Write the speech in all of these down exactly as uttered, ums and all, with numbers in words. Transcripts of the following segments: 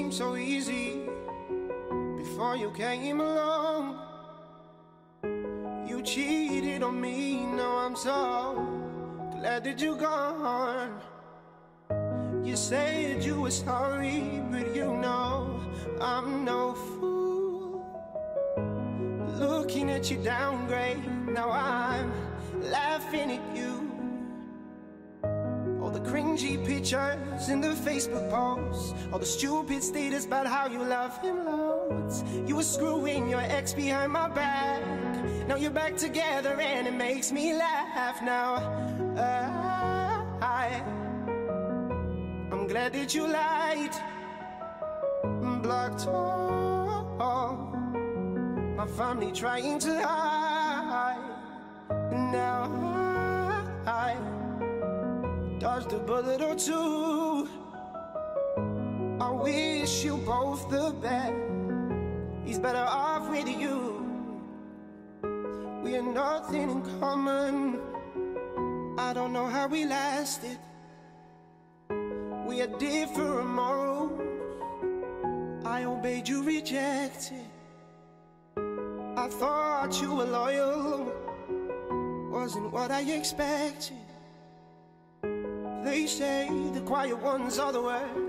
seemed so easy before you came along. You cheated on me, now I'm so glad that you're gone. You said you were sorry, but you know I'm no fool. Looking at you downgrade, now I'm laughing at you. All the cringy pictures in the Facebook posts, all the stupid status about how you love him loads. You were screwing your ex behind my back, now you're back together and it makes me laugh. Now I, I'm glad that you lied, blocked all my family trying to hide. Now I dodged a bullet or two. I wish you both the best. He's better off with you. We had nothing in common. I don't know how we lasted. We had different morals. I obeyed, you rejected. I thought you were loyal, wasn't what I expected. They say the quiet ones are the word.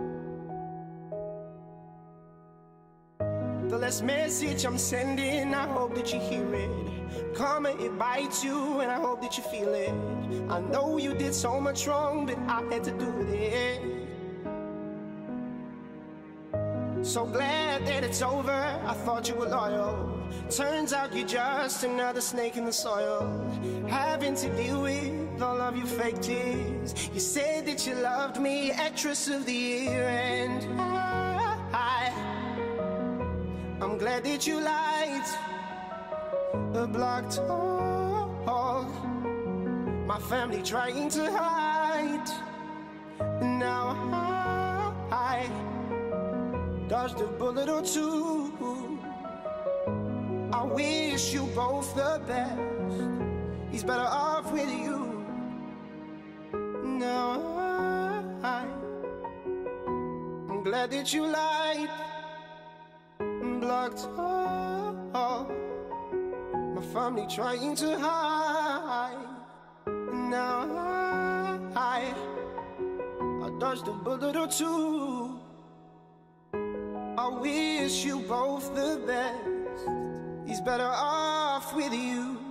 The last message I'm sending, I hope that you hear it. Karma, it bites you, and I hope that you feel it. I know you did so much wrong, but I had to do it. So glad that it's over, I thought you were loyal. Turns out you're just another snake in the soil, having to deal with all of your fake tears. You said that you loved me, actress of the year, and I, I'm glad that you lied, blocked all my family trying to hide. Now I dodged a bullet or two. I wish you both the best. He's better off with you. Now I, I'm glad that you lied, blocked all my family trying to hide. Now I, I dodged a bullet or two. I wish you both the best. He's better off with you.